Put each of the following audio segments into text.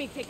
me, take...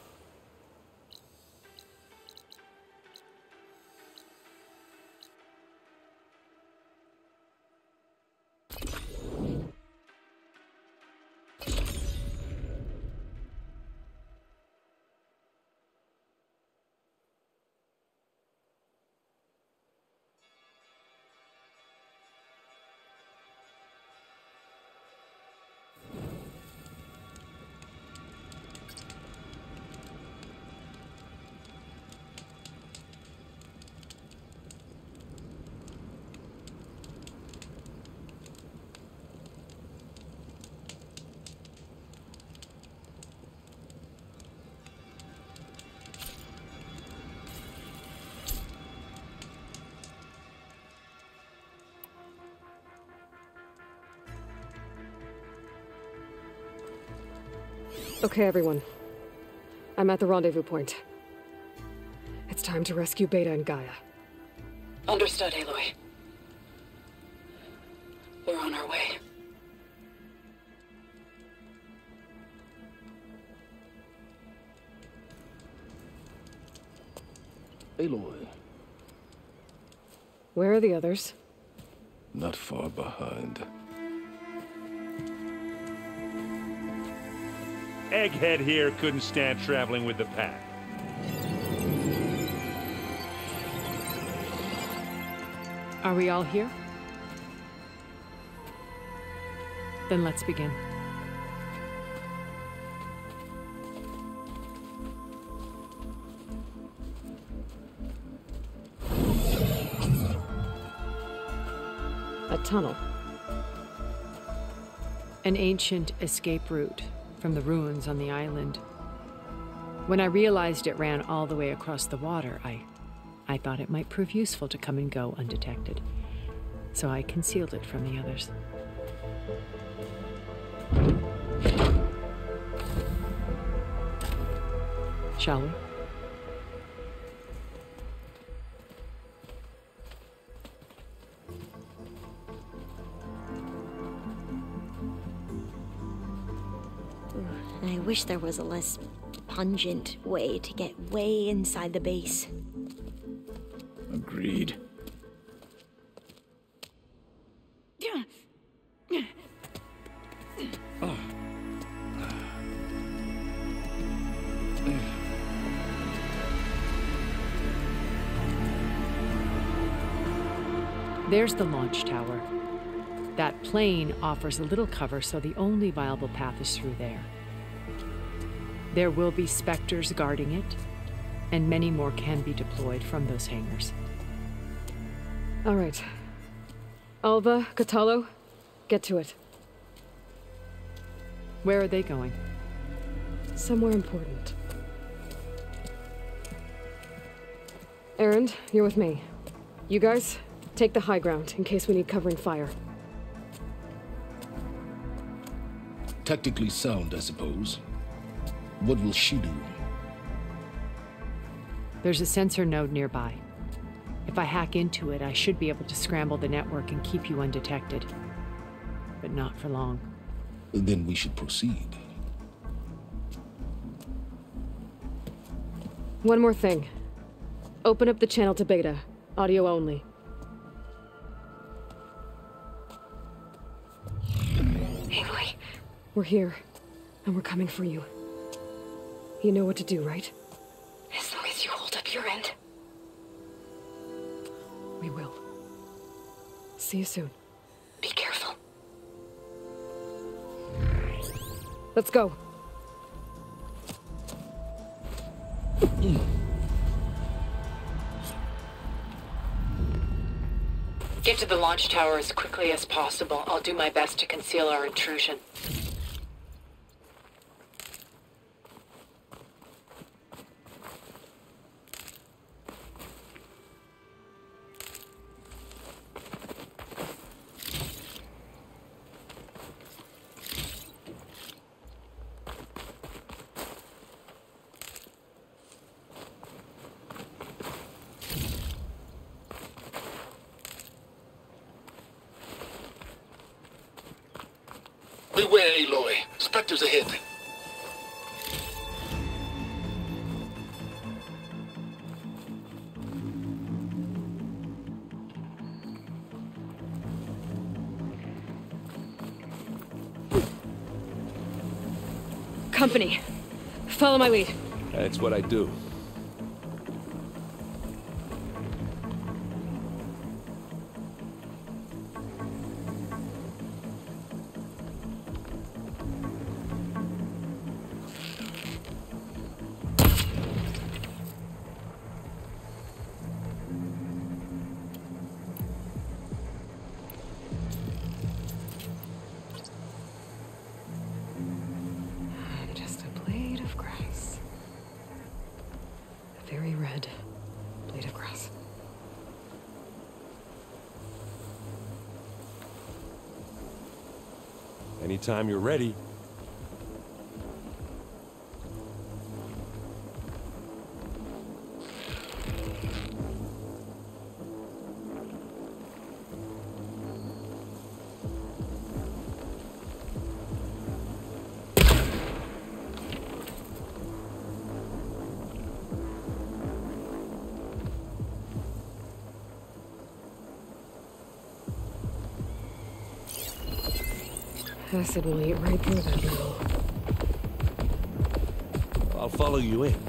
Okay, everyone. I'm at the rendezvous point. It's time to rescue Beta and Gaia. Understood, Aloy. We're on our way. Aloy. Where are the others? Not far behind. Egghead here couldn't stand traveling with the pack. Are we all here? Then let's begin. A tunnel. An ancient escape route from the ruins on the island. When I realized it ran all the way across the water, I thought it might prove useful to come and go undetected. So I concealed it from the others. Shall we? I wish there was a less pungent way to get way inside the base. Agreed. There's the launch tower. That plane offers a little cover, so the only viable path is through there. There will be Spectres guarding it, and many more can be deployed from those hangars. All right. Alva, Catalo, get to it. Where are they going? Somewhere important. Erend, you're with me. You guys, take the high ground in case we need covering fire. Tactically sound, I suppose. What will she do? There's a sensor node nearby. If I hack into it, I should be able to scramble the network and keep you undetected. But not for long. Then we should proceed. One more thing. Open up the channel to Beta. Audio only. Aloy. We're here, and we're coming for you. You know what to do, right? As long as you hold up your end. We will. See you soon. Be careful. Let's go. Get to the launch tower as quickly as possible. I'll do my best to conceal our intrusion. Beware, Aloy. Spectres ahead. company. Follow my lead. That's what I do. Just a blade of grass. A very red blade of grass. Anytime you're ready. Acid will eat right through that metal. I'll follow you in.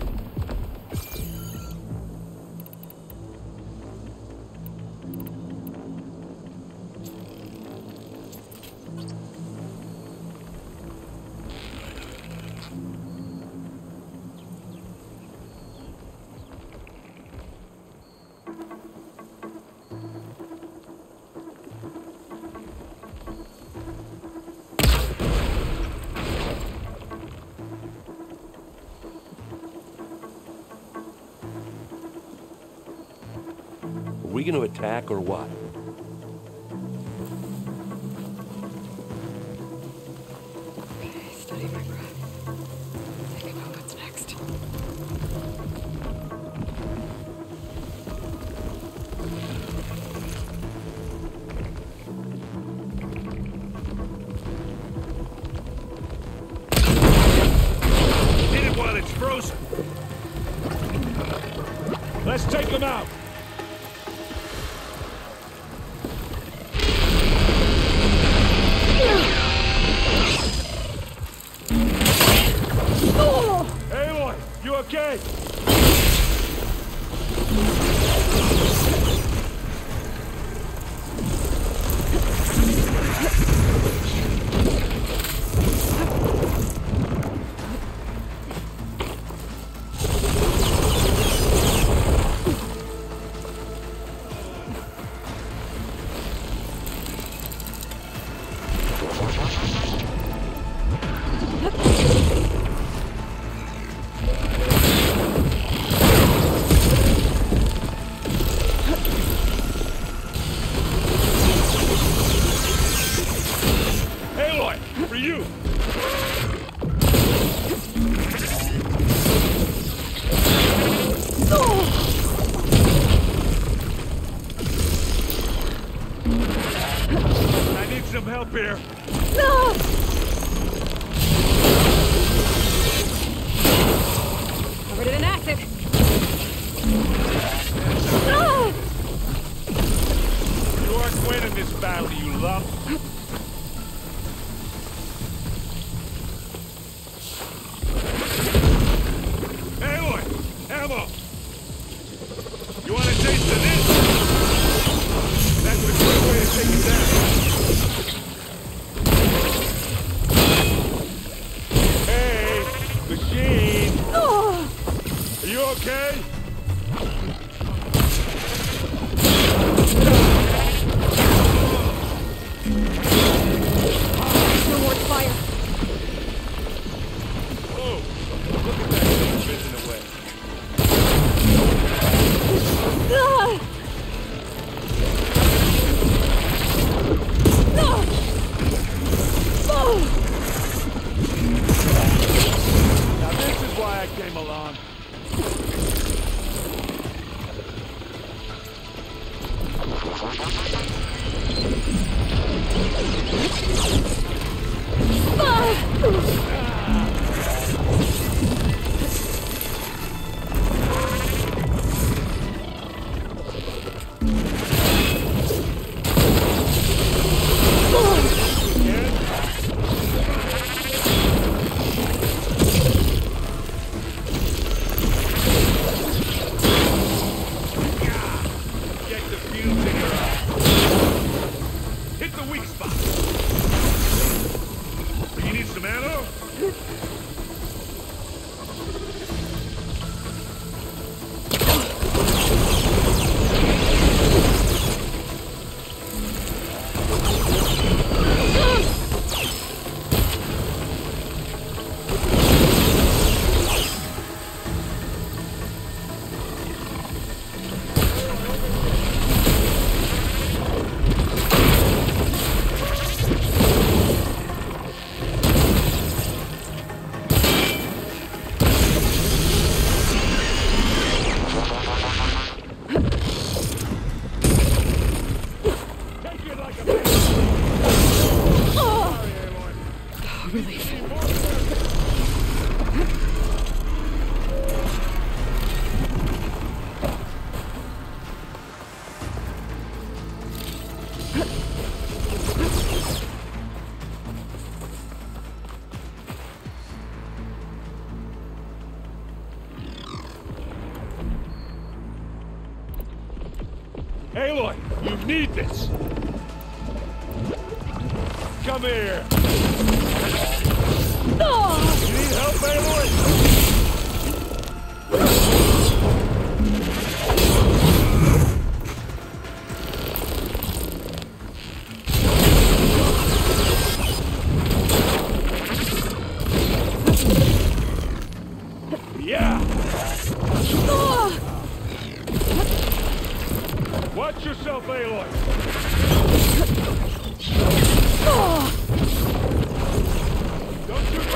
Are we gonna attack or what? Okay, steady my breath. Think about what's next. Hit it while it's frozen. Let's take him out. Aloy, you okay? Aloy, for you. I need some help here. Covered it in acid. You aren't winning this battle, you lump. Aloy, ammo. You want a taste of this? That's a good way to take it down. Hey, machine. Are you okay? Reward fire. Oh, look at that thing fizzing away. Now this is why I came along. Aloy, you need this! Come here! You need help, Aloy? Yeah! Watch yourself, Aloy! Don't you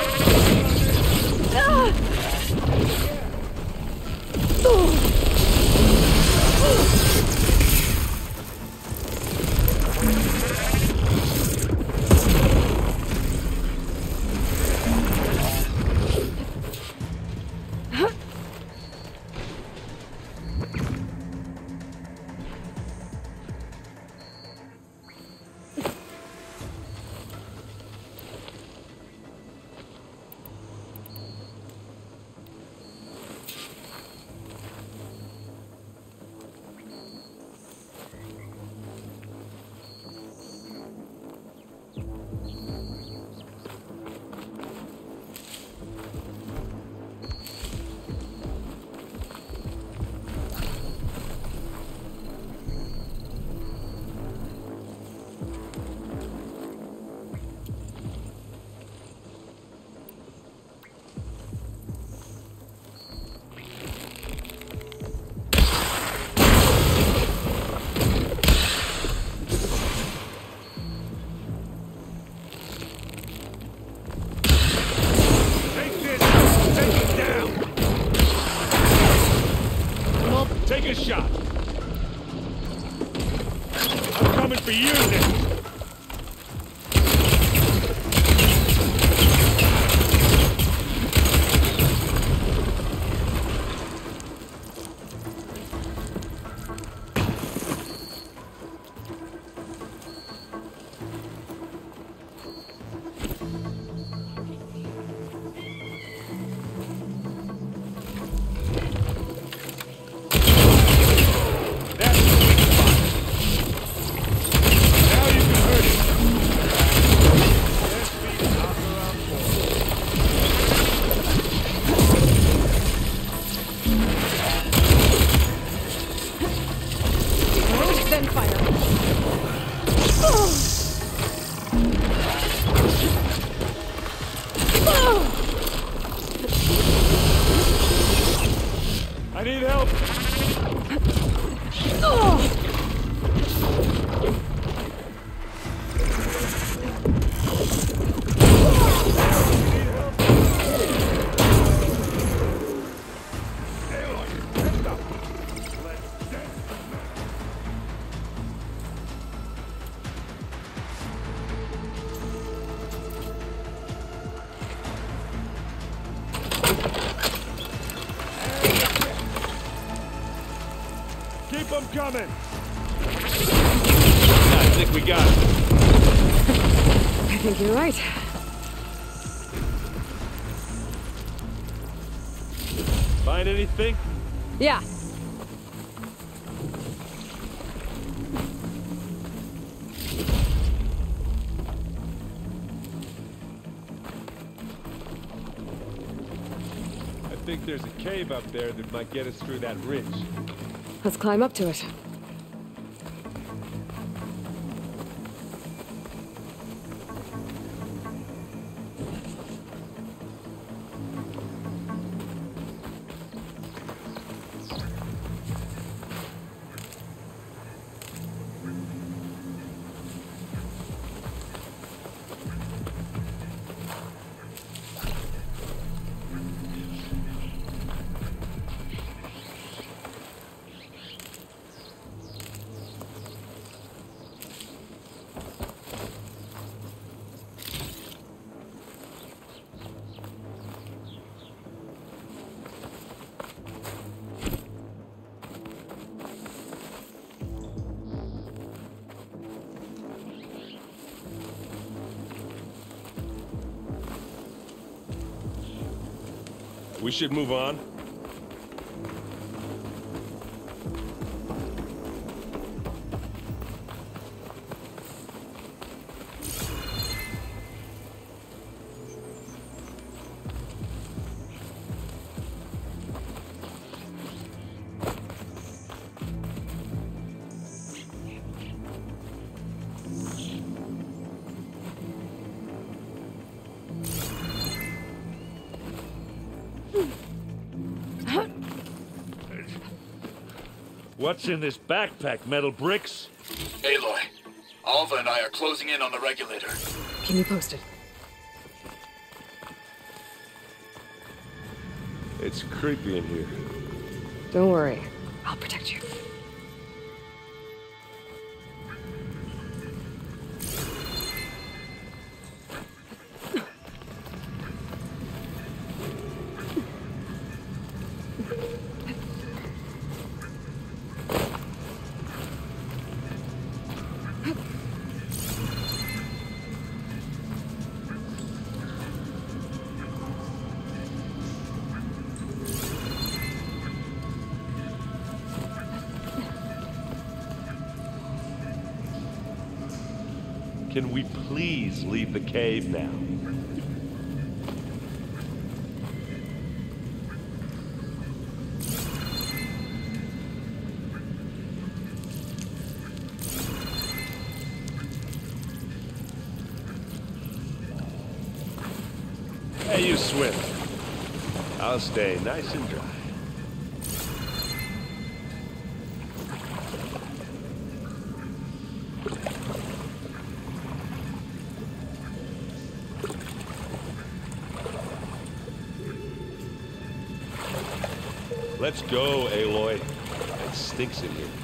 take a shot. I'm coming for you next. I need help! Keep them coming! I think we got it. I think you're right. Find anything? Yeah. I think there's a cave up there that might get us through that ridge. Let's climb up to it. We should move on. What's in this backpack? Metal bricks? Aloy, Alva and I are closing in on the regulator. Can you post it? It's creepy in here. Don't worry. I'll protect you. Can we please leave the cave now? Hey, you swim. I'll stay nice and dry. Let's go, Aloy. It stinks in here.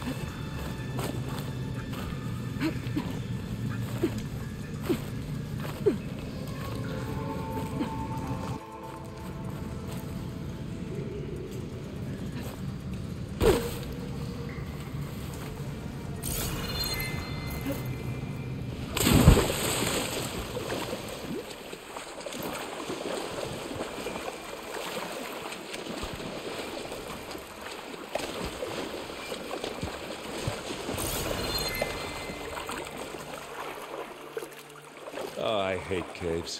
Oh, I hate caves.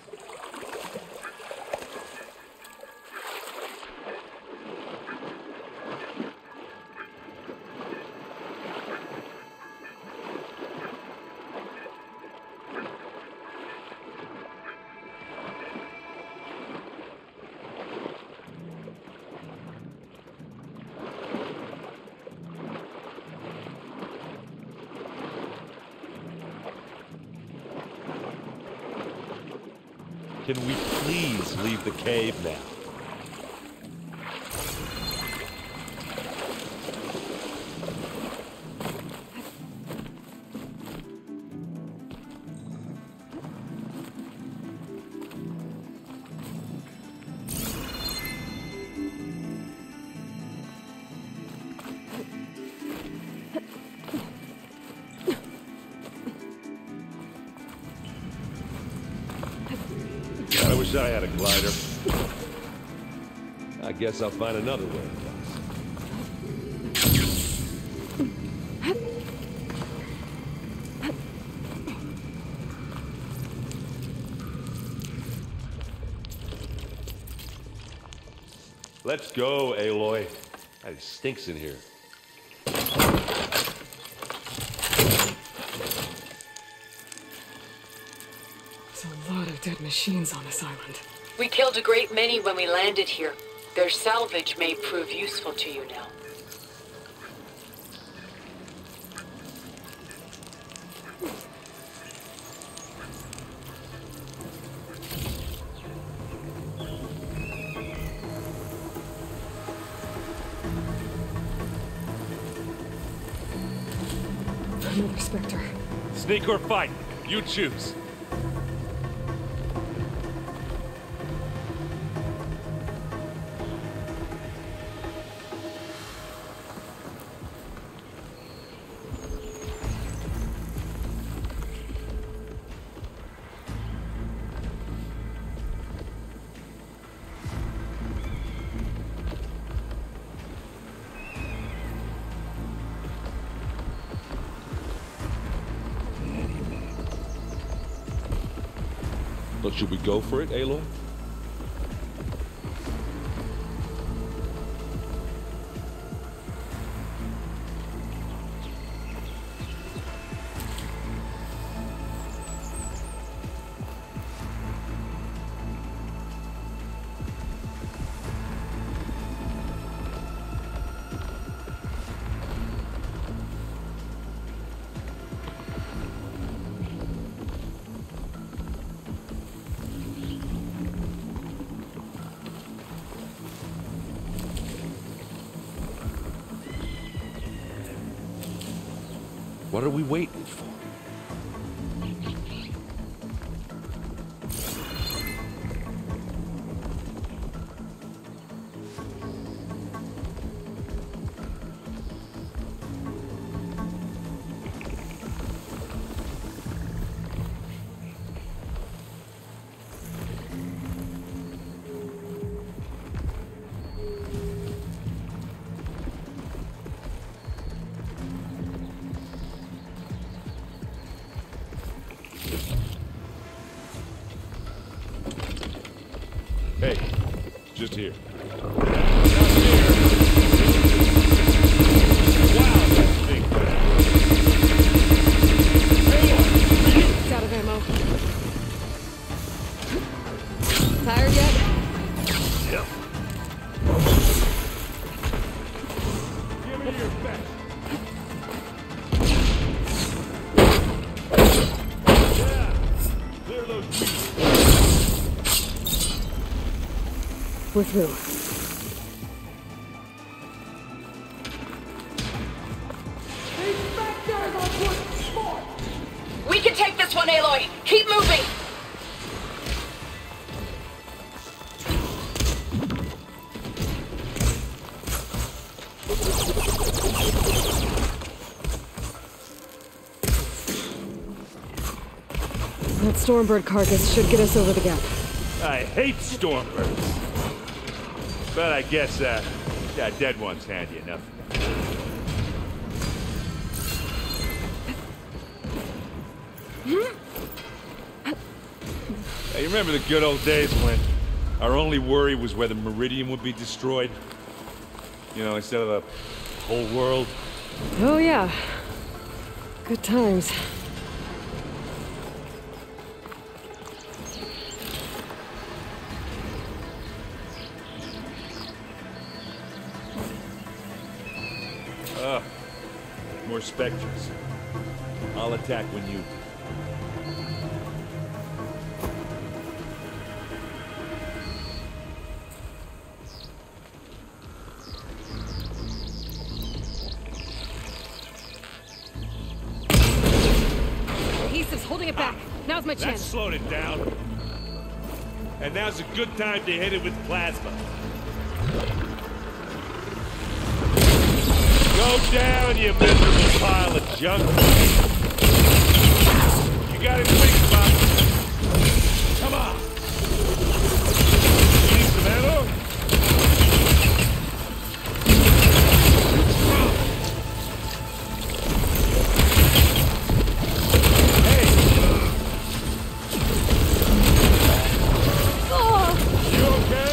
Can we please leave the cave now? I wish I had a glider. I guess I'll find another way. Let's go, Aloy. It stinks in here. There's a lot of dead machines on this island. We killed a great many when we landed here. Their salvage may prove useful to you now. Another Spectre. Sneak or fight? You choose. So should we go for it, Aloy? What are we waiting for? Hey, just here. Wow, that thing. It's out of ammo. Tired yet? Yep. Give me your best. Yeah. Clear those trees. We're through. We can take this one, Aloy. Keep moving. That Stormbird carcass should get us over the gap. I hate Stormbirds. But I guess, yeah, dead one's handy enough. Hey, you remember the good old days when our only worry was whether Meridian would be destroyed? You know, instead of the whole world? Oh yeah. Good times. More specters. I'll attack when you... Adhesive's holding it back. Now's my That chance. slowed it down. And now's a good time to hit it with plasma. Go down, you miserable pile of junk. You got it quick, Spock. Come on. You need some ammo? Hey. You okay?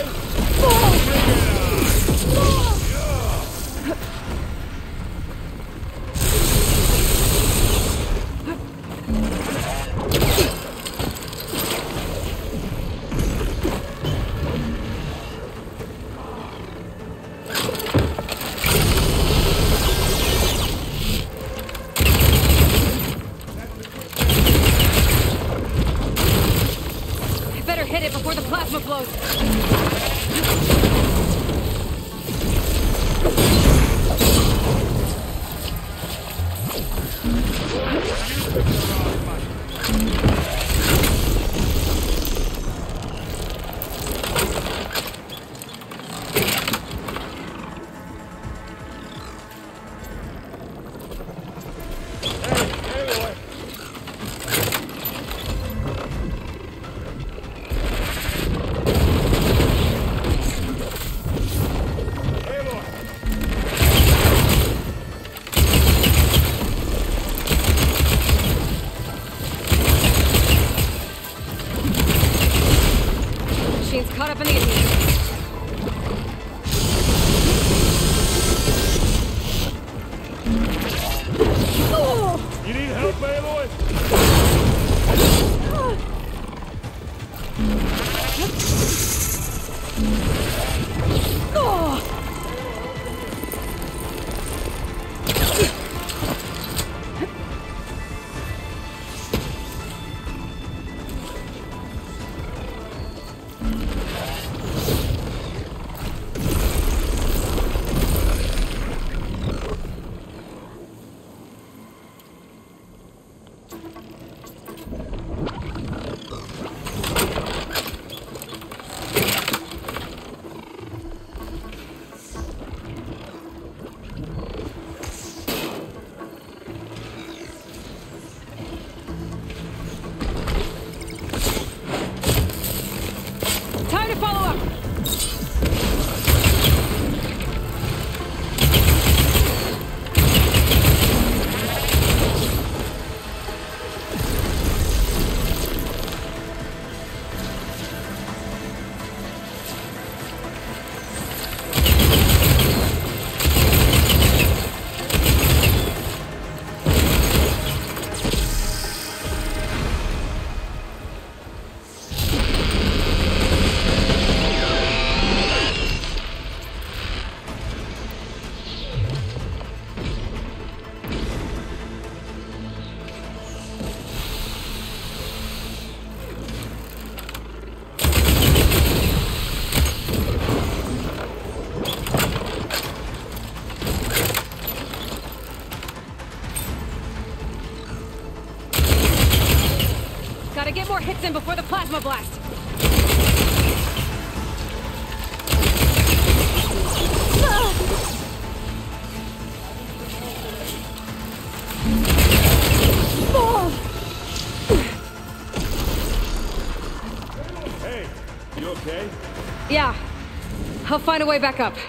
hits him before the plasma blast! Hey, you okay? Yeah. I'll find a way back up.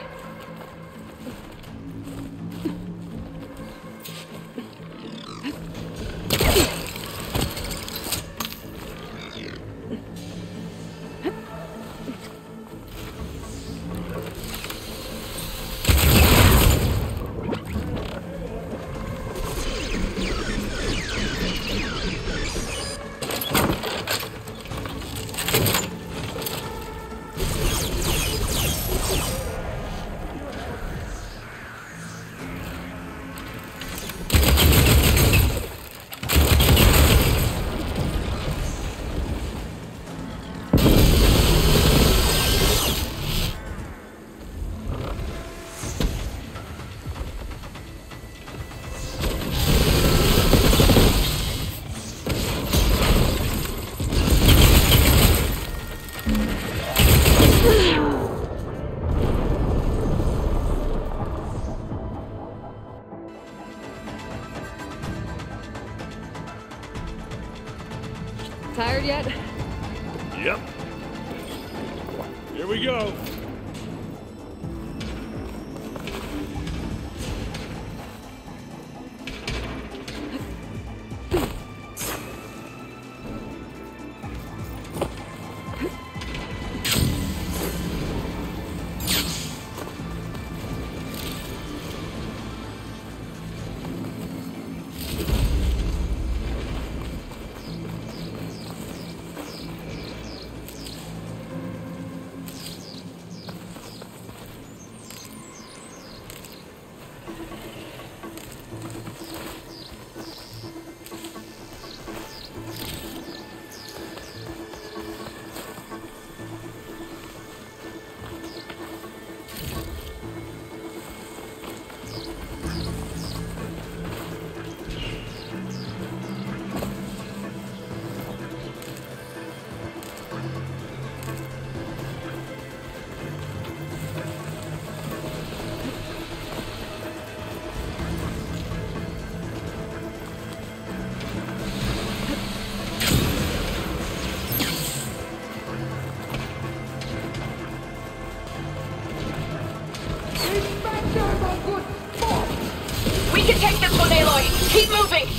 Tired yet? Yep. Here we go. We can take this one, Aloy! Keep moving!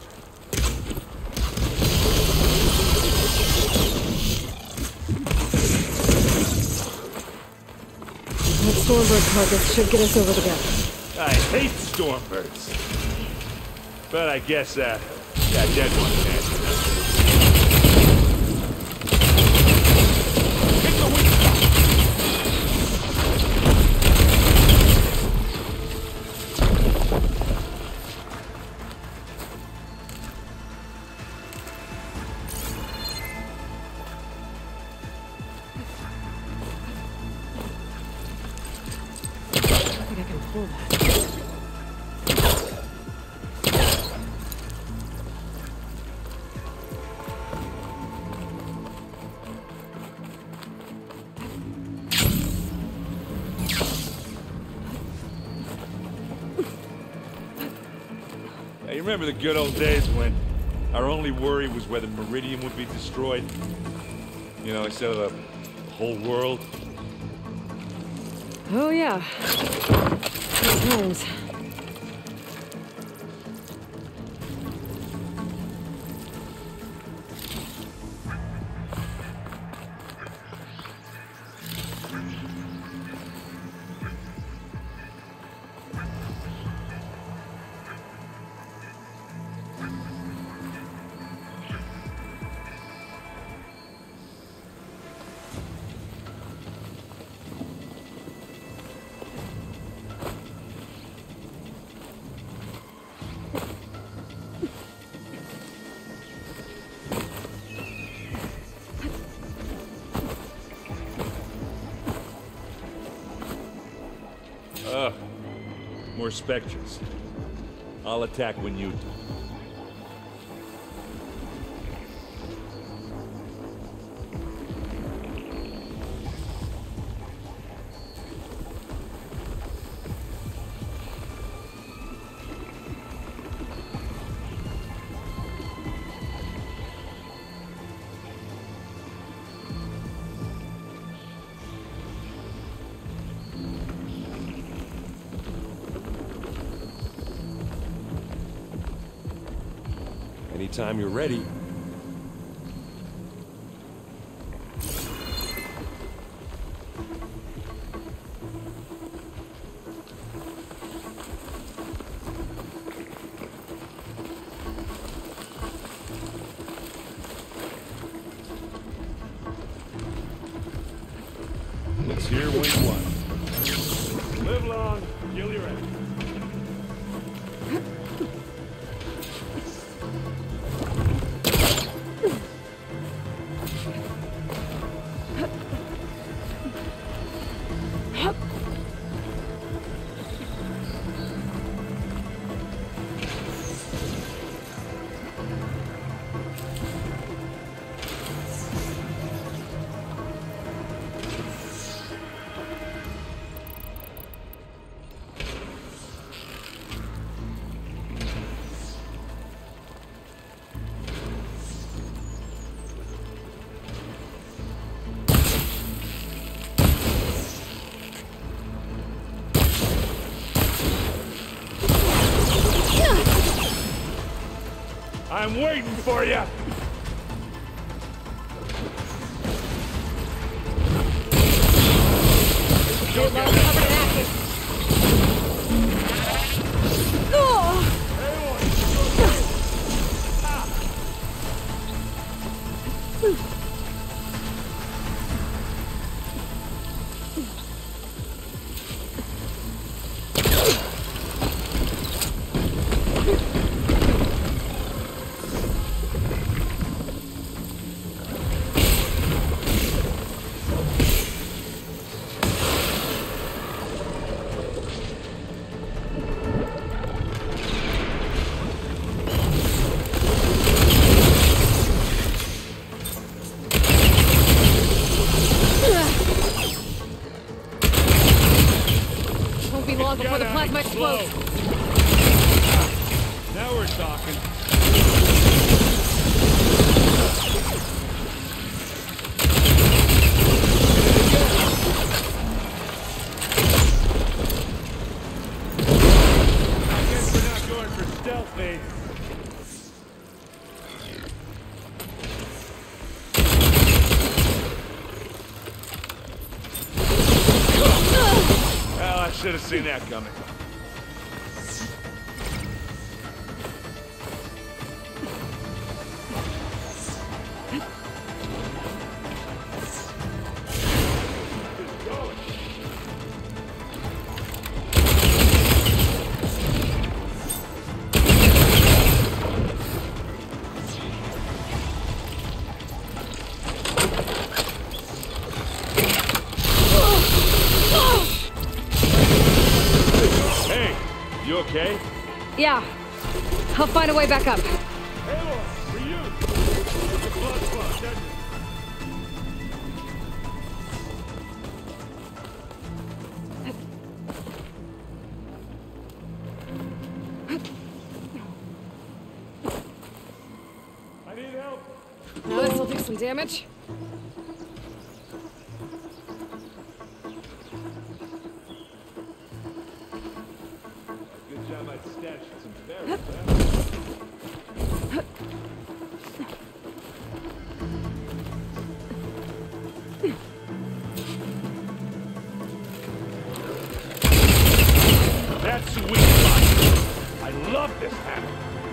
That Stormbird carcass should get us over the gap. I hate Stormbirds. But I guess, that dead one can. Hit the weak spot! I think I can pull that. Hey, you remember the good old days when our only worry was whether Meridian would be destroyed? You know, instead of the whole world? Oh yeah. Good times. More specters. I'll attack when you do. Anytime you're ready. It's here when you want. Live long, kill your enemy. I'm waiting for you! Before the plasma explodes. Now we're talking. I guess we're not going for stealth bait. Well, I should have seen that coming. You okay? Yeah. I'll find a way back up. Halo, for you! The blood spot, dead. I need help! Now this'll do some damage. Good job I stashed some berries, huh? That's sweet spot. I love this hammer.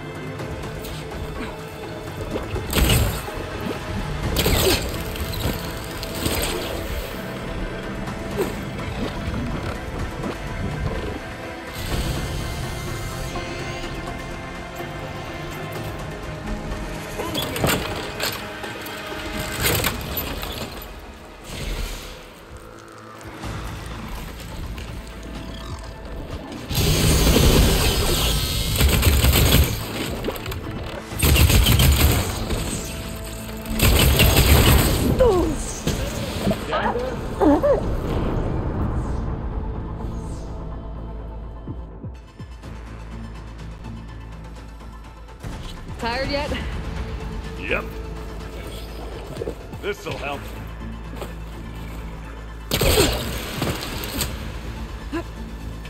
Tired yet? Yep. This'll help.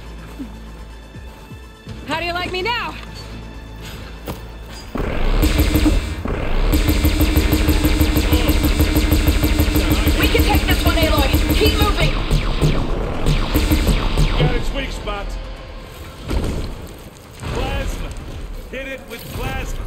How do you like me now? Hit it with plasma.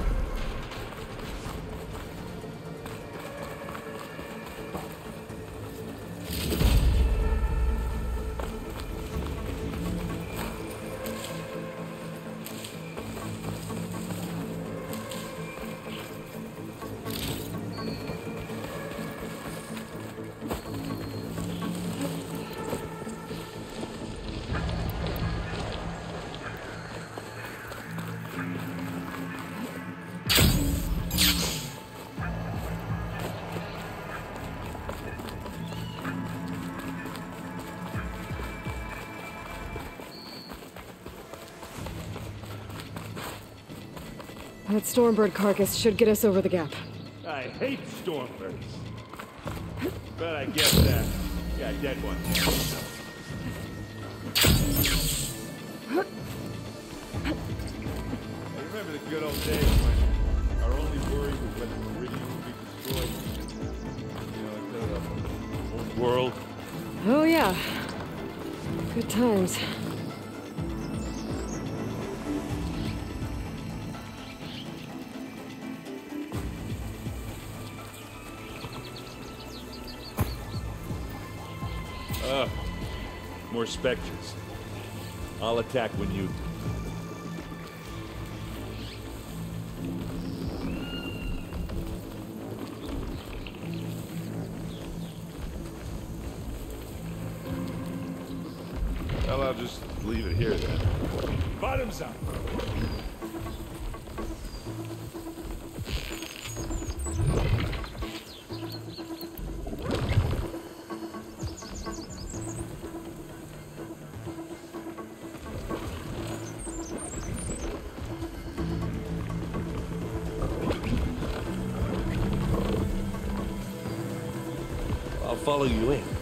That Stormbird carcass should get us over the gap. I hate Stormbirds. But I guess that got dead one. I remember the good old days when our only worry was whether Meridian would be destroyed. You know, instead of the whole world. Oh yeah. Good times. More specters. I'll attack when you do. Well, I'll just leave it here then. Bottoms up. I'll follow you in.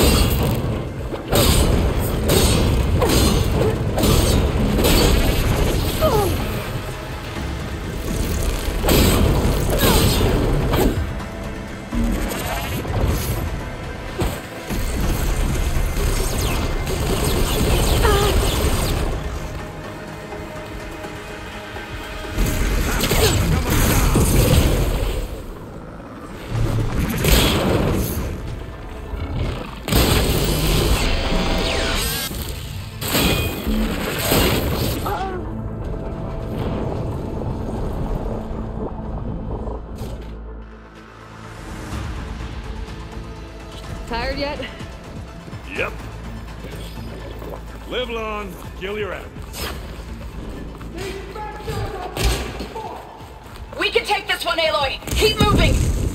Tired yet? Yep. Live long, kill your enemies. We can take this one, Aloy! Keep moving!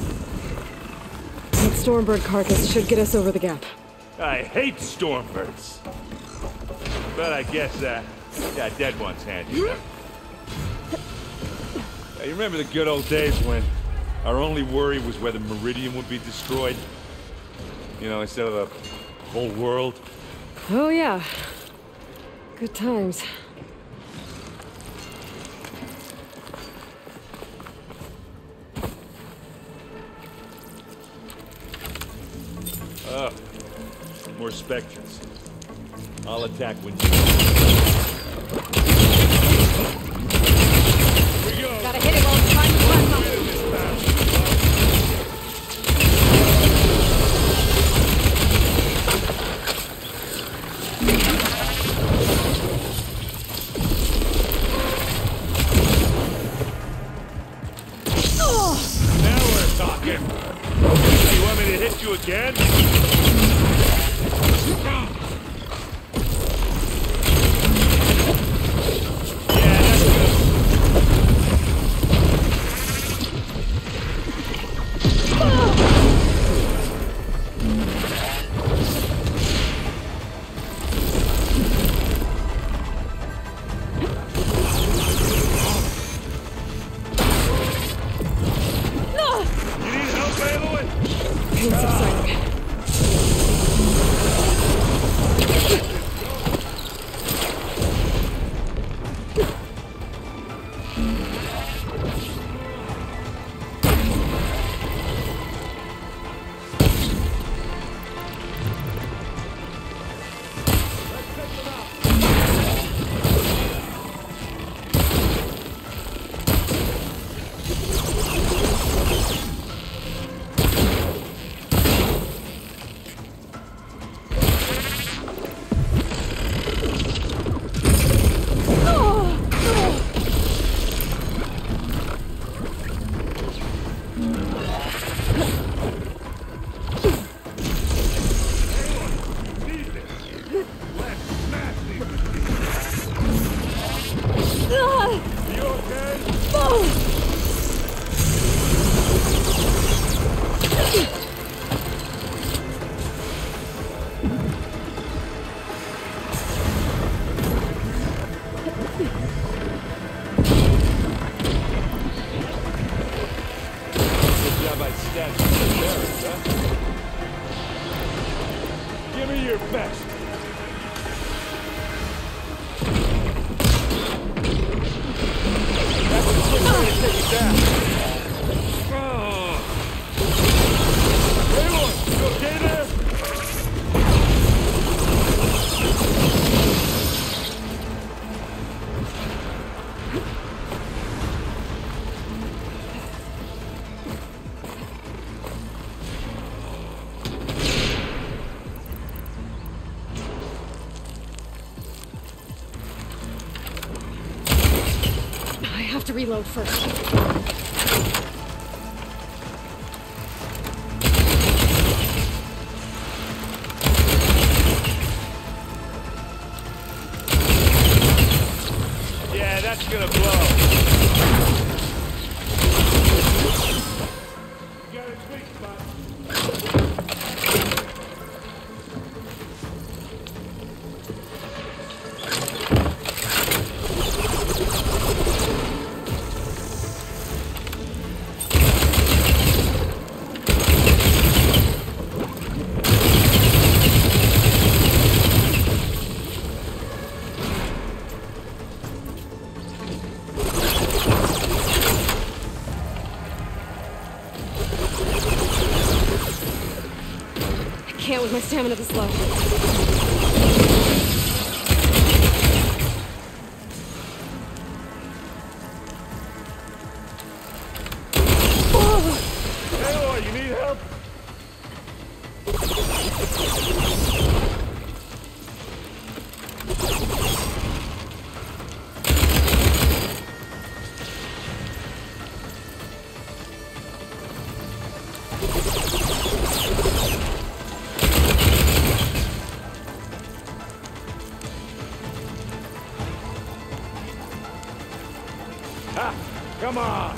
That Stormbird carcass should get us over the gap. I hate Stormbirds. But I guess that got dead one's handy. I remember the good old days when our only worry was whether Meridian would be destroyed. You know, instead of the whole world. Oh yeah. Good times. More specters. I'll attack when you... Here we go. Gotta hit it while it's trying to climb up. Now we're talking. You want me to hit you again? Yeah, that's good. You need help, Aloy? Pain subsiding. Give me your best. That's a quick way to take it down. Hey, look, you okay there? I have to reload first. Yeah, that's gonna blow. You got a sweet spot. I can't with my stamina this low. Aloy, you need help? Ha! Come on!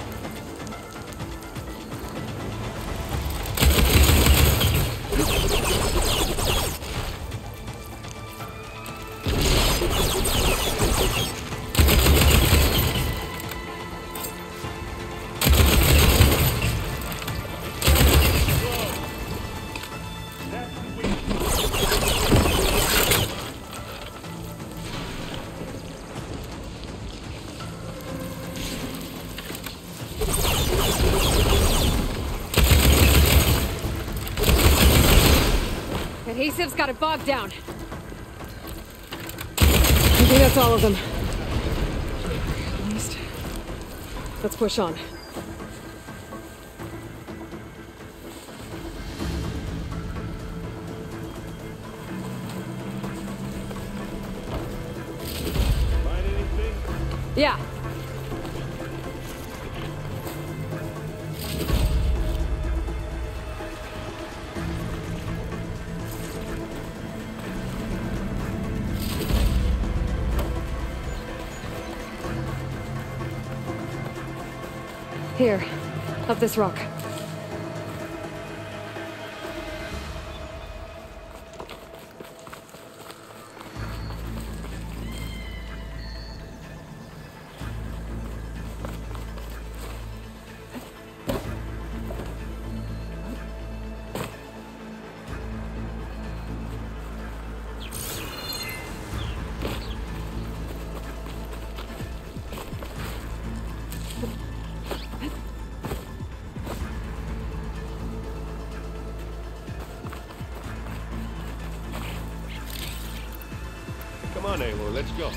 Adhesive's got it bogged down. I think that's all of them. At least. Let's push on. Find anything? Yeah. Here, up this rock. Come on, Aloy, let's go.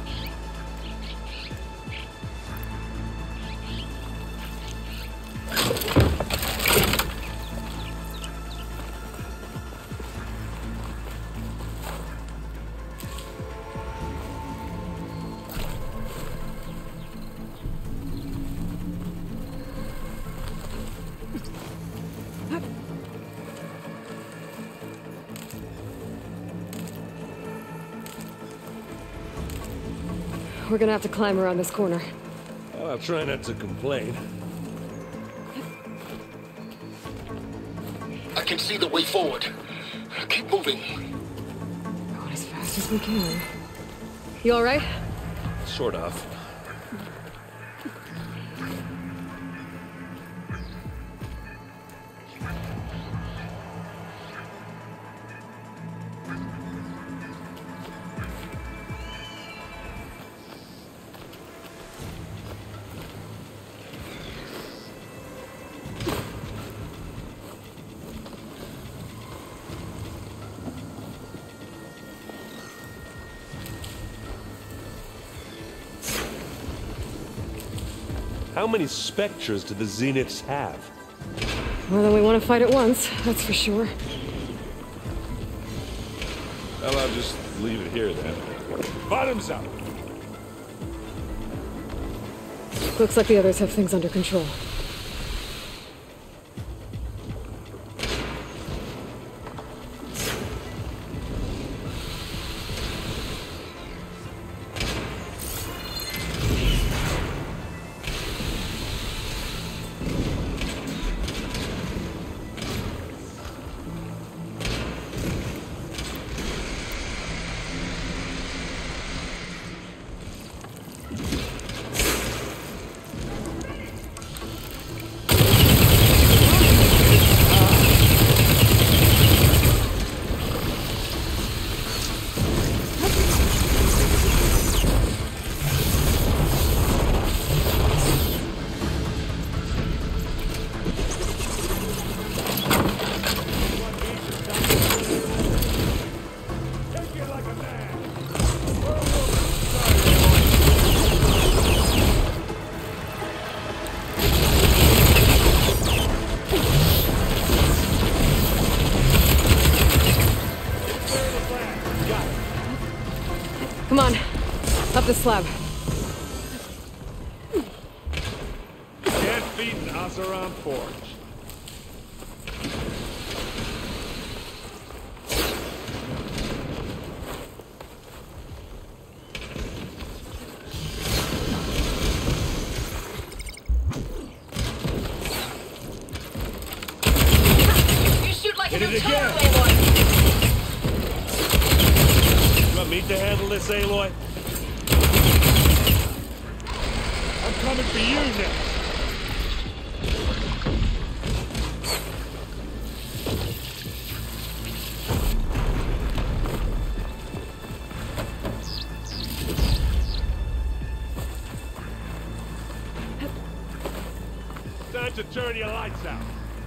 We're gonna have to climb around this corner. Well, I'll try not to complain. can see the way forward. Keep moving. Going as fast as we can. You alright? Sort of. How many Spectres do the Zeniths have? More than we want to fight at once, that's for sure. Well, I'll just leave it here then. Bottoms up! Looks like the others have things under control. Come on, up the slab. 10 feet in Asaram Forge. You shoot like Hit a new it again. Aloy. You want me to handle this, Aloy? I'm coming for you now. Time to turn your lights out.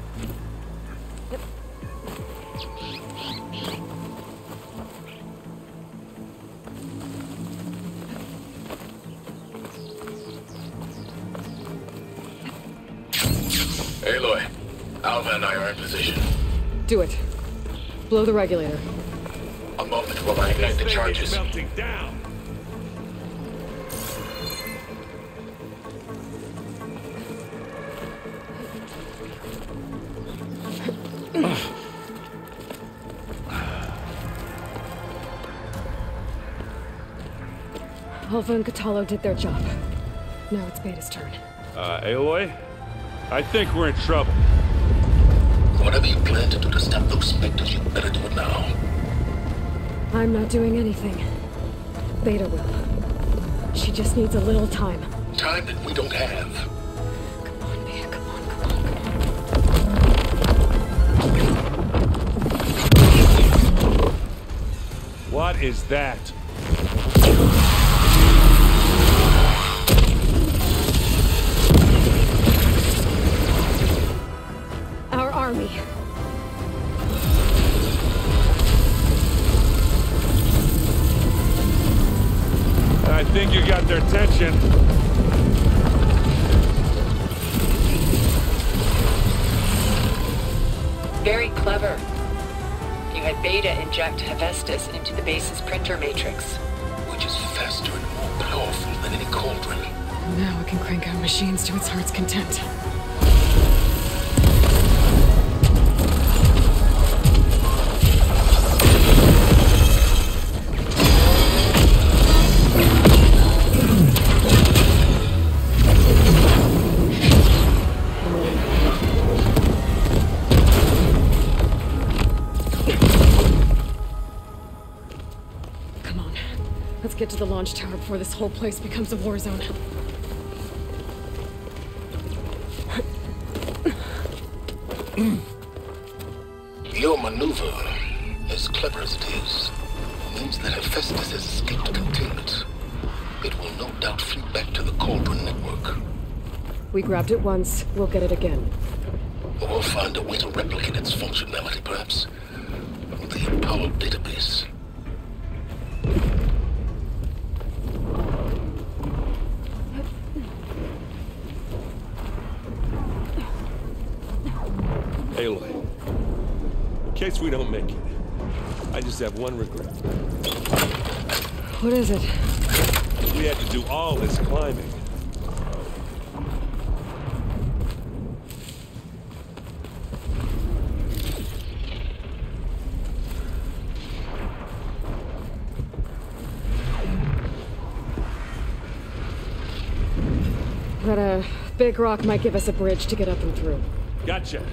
Aloy, Alva and I are in position. Do it. Blow the regulator. A moment while I ignite the This thing is charges. melting down. Alva and Catalo did their job. Now it's Beta's turn. Aloy? I think we're in trouble. Whatever you plan to do to stop those specters, you better do it now. I'm not doing anything. Beta will. She just needs a little time. Time that we don't have. Come on, Beta, come on, come on. What is that? Our army. I think you got their attention. Very clever. You had Beta inject Hephaestus into the base's printer matrix. Which is faster and more powerful than any cauldron. Now it can crank out machines to its heart's content. the launch tower before this whole place becomes a war zone. Your maneuver, as clever as it is, means that Hephaestus has escaped containment. It will no doubt flee back to the Cauldron network. We grabbed it once, we'll get it again. Or find a way to replicate its functionality, perhaps. The Apollo database. Aloy, in case we don't make it, I just have one regret. What is it? We had to do all this climbing. That big rock might give us a bridge to get up and through. Gotcha.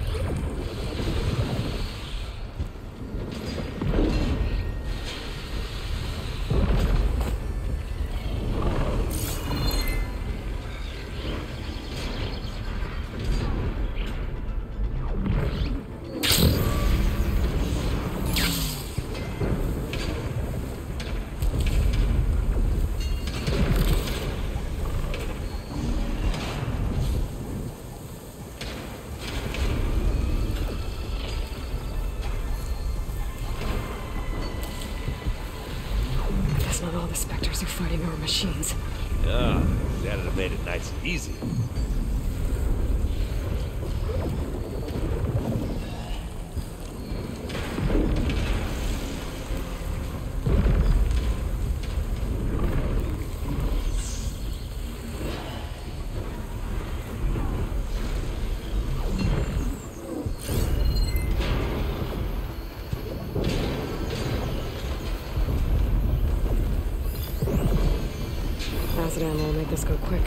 That's not all the Spectres are fighting our machines. Ah, that'd have made it nice and easy. Acid ammo will make this go quick.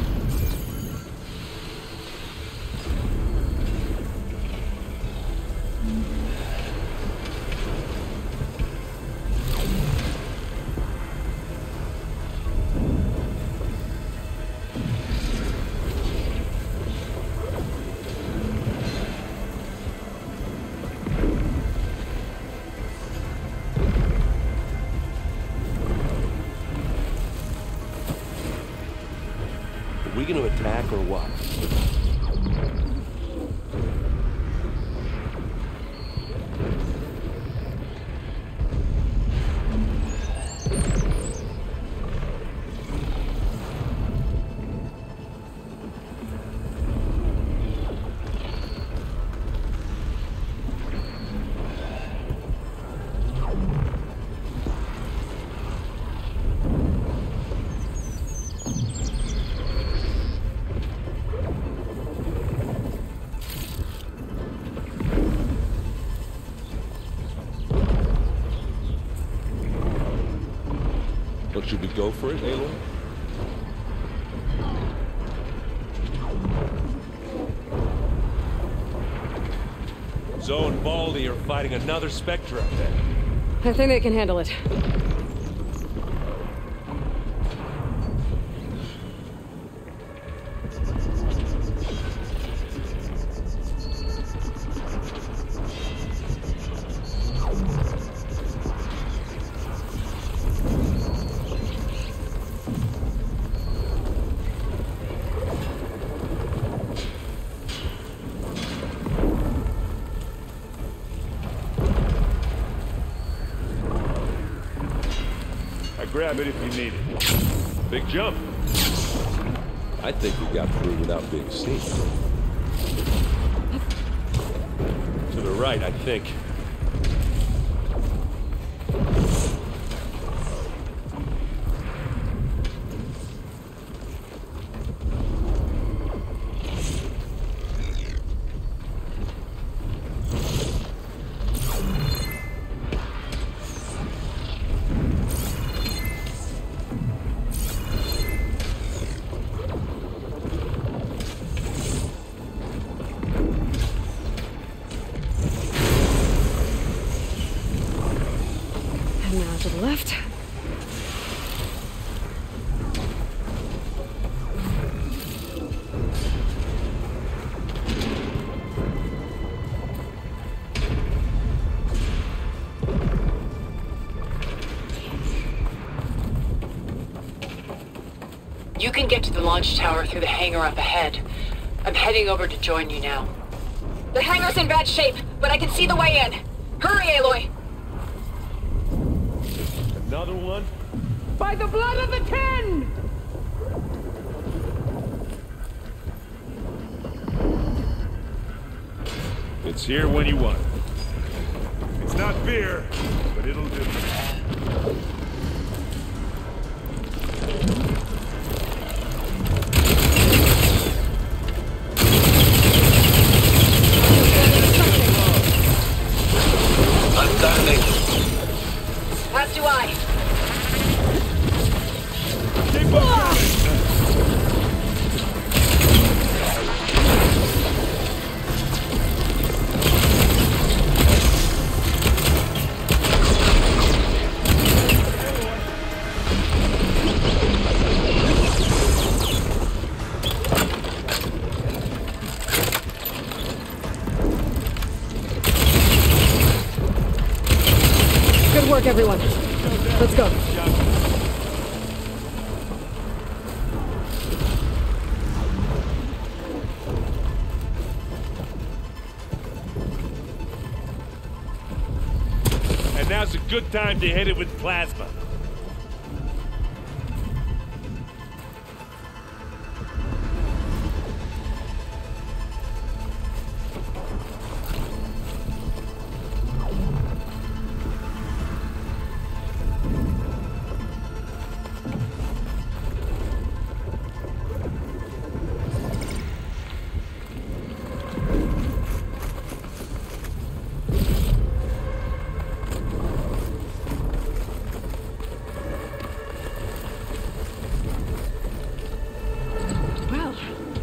Are we gonna attack or what? Well, should we go for it, Aloy? Zoe and Baldy are fighting another Spectre up there. I think they can handle it. Grab it if you need it. Big jump. I think we got through without being seen. To the right, I think. You can get to the launch tower through the hangar up ahead. I'm heading over to join you now. The hangar's in bad shape, but I can see the way in. Hurry, Aloy! Another one? By the blood of the Ten! It's here when you want it. It's not beer, but it'll do. I'm dialing. As do I. Keep on coming! Good work, everyone. Let's go. And now's a good time to hit it with plasma. Well,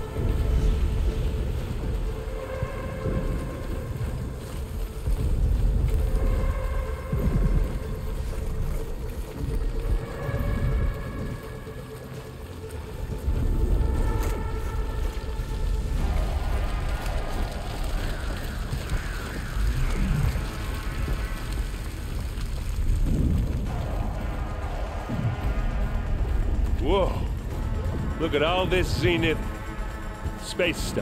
Whoa. Look at all this Zenith space stuff.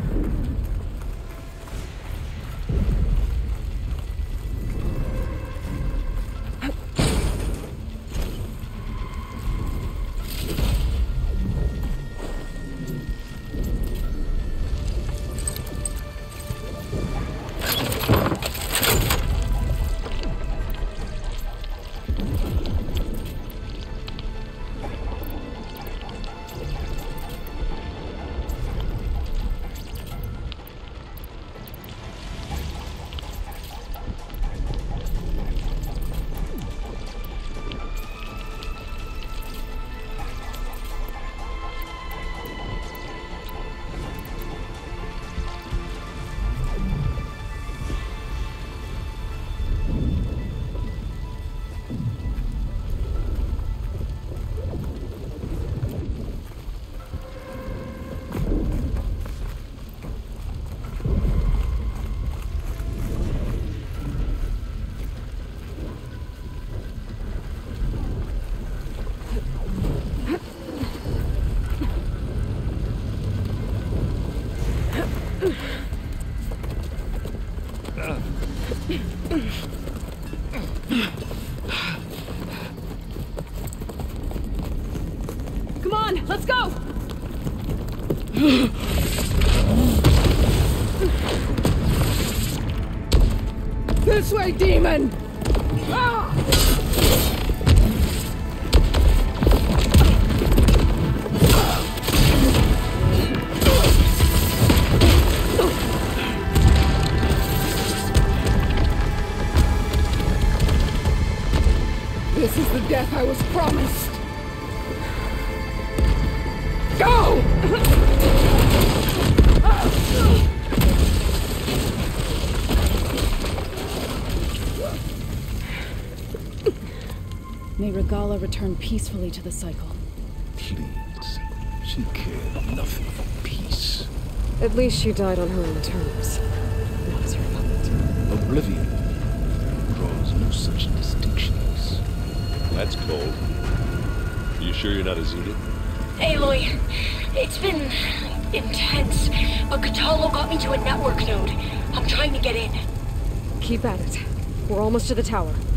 come on, let's go! This way, demon! Ah! This is the death I was promised. Go! May Regala return peacefully to the cycle. Please. She cared nothing for peace. At least she died on her own terms. That was her fault. Oblivion draws no such distinctions. That's cold. You sure you're not a Zenith? Aloy, it's been intense, but Cataldo got me to a network node. I'm trying to get in. Keep at it. We're almost to the tower.